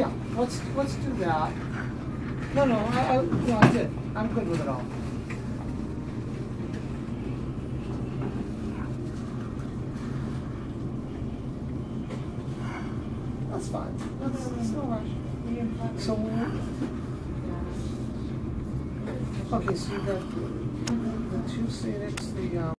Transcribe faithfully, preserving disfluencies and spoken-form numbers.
Yeah, let's let's do that. No, no, I, I, no, I did. I'm good with it all. That's fine. That's, that's no rush. So, okay, so you got the, the two scenics, the um.